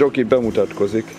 Joki bemutatkozik.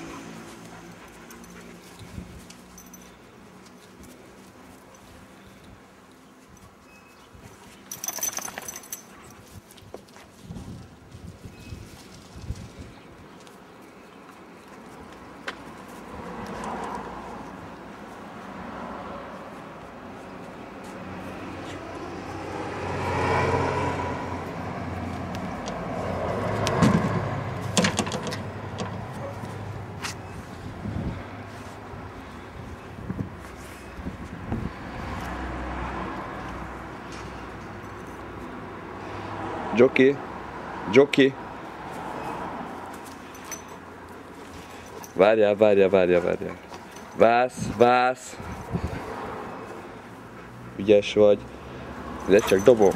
Joki, Joki. Várjál. Vász. Ügyes vagy. De csak dobom.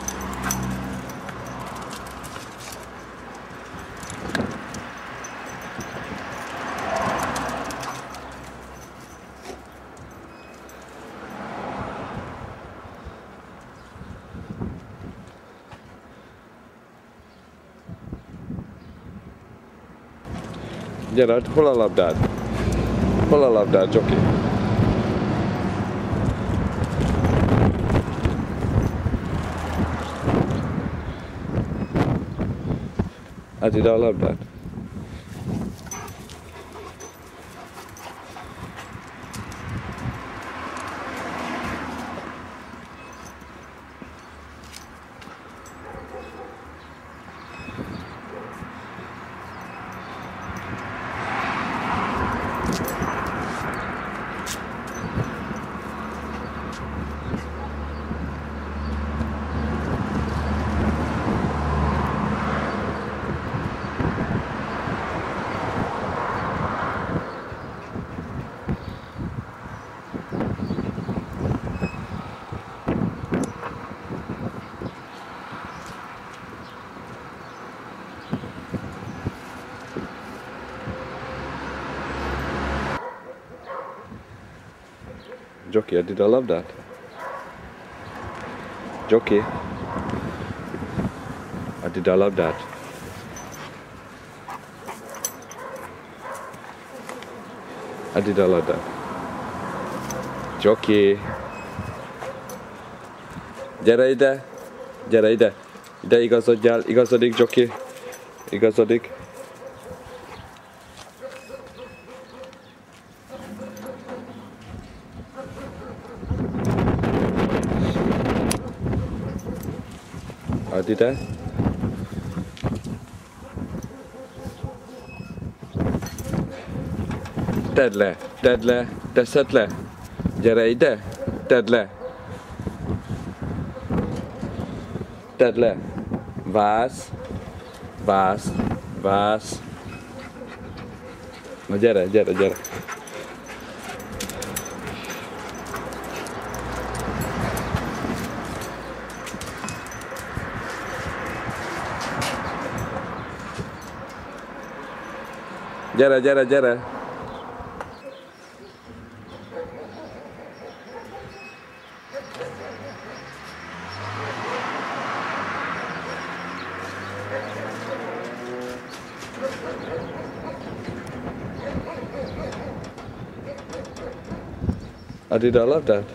Gyere, hol a labdád? Hol a labdád, Joki? Add ide a labdát. Joki, add ide a labdát? Joki, add ide a labdát. Add ide a labdát. Joki, gyere ide, ide igazodjál, igazodik Joki, igazodik. Add ide. Tedd le, teszed le. Gyere ide, tedd le. Tedd le. Vász. Na gyere. Gyere. Add ide a labdát.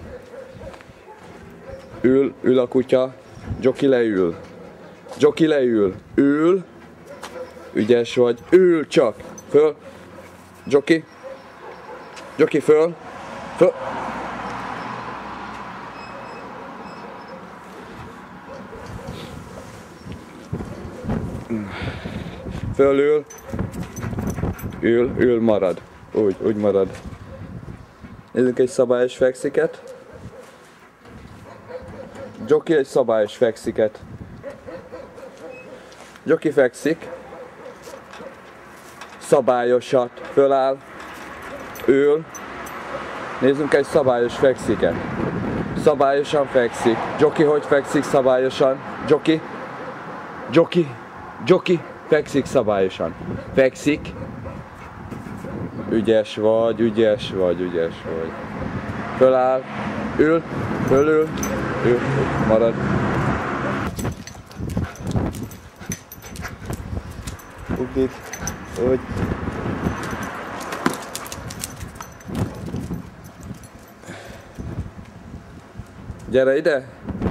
Ül a kutya. Joki leül. Ül. Ügyes vagy. Ül csak. Föl. Joki, föl. Fölül. Ül, marad. Úgy marad. Nézzük egy szabályos feksziket. Joki egy szabályos feksziket. Joki fekszik. Szabályosat. Föláll. Ül. Nézzünk egy szabályos feksziket. Szabályosan fekszik. Joki hogy fekszik szabályosan? Joki fekszik szabályosan. Fekszik. Ügyes vagy. Föláll. Fölül. Ül. Marad. Ugrik. Úgy. Gyere ide!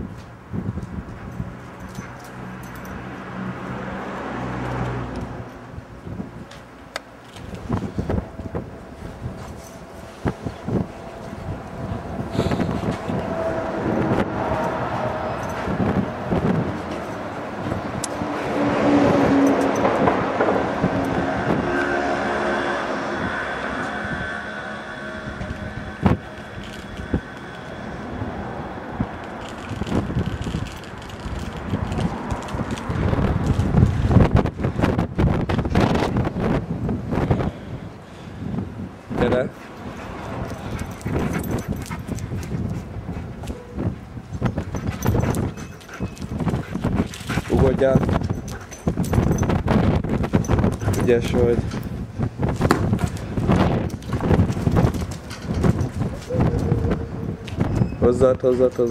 Gyere! Ugodjál! Ügyes vagy! Hozzád!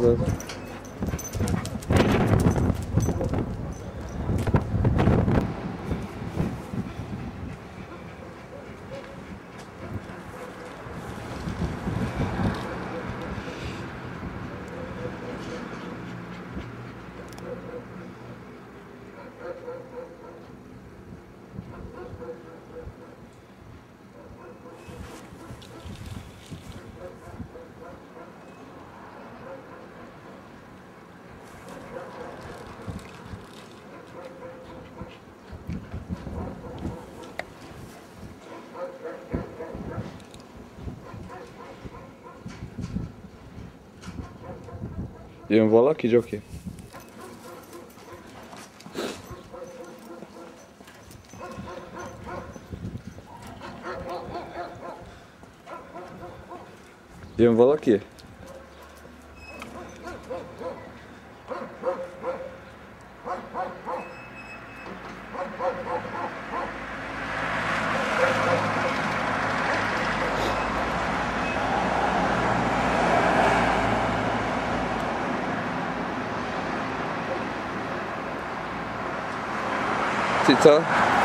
Jön valaki, Joki? Jön valaki? Cica?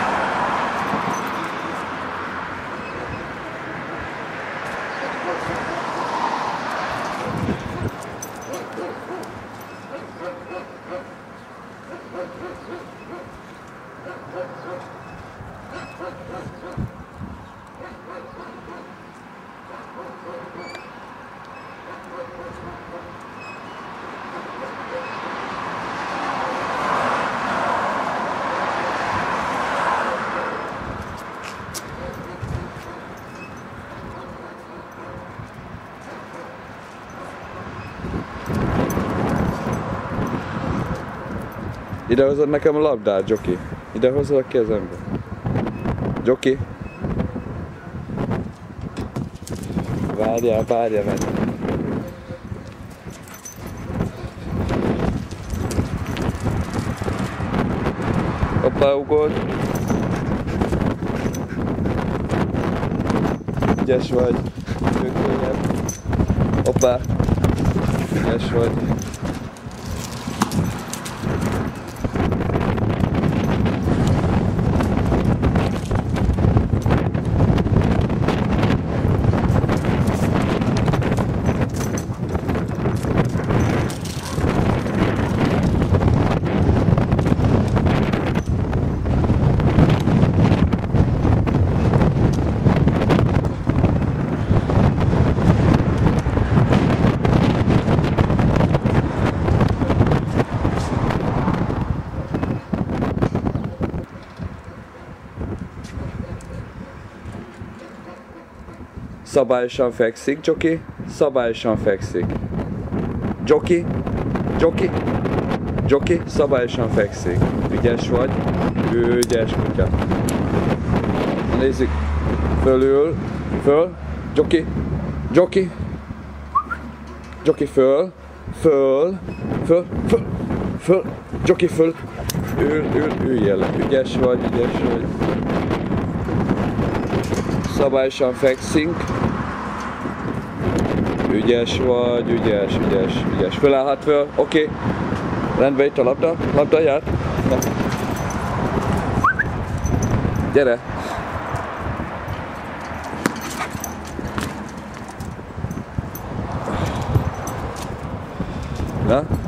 Ide hozod nekem a labdát, Joki. Ide hozod a kezembe. Joki. Várjál. Hoppá, ugod. Ügyes vagy. Hoppá. Ügyes vagy. Szabályosan fekszik, Joki. Szabályosan fekszik. Joki. Szabályosan fekszik. Ügyes vagy. Ügyes kutya. Nézzük. Fölül. Föl. Joki. Joki föl. Joki föl. Üljél le. Ügyes vagy. Szabályosan fekszünk. Ügyes vagy, ügyes. Fölállhat föl, oké. Rendben, itt a labda jár. Na. Gyere. Na?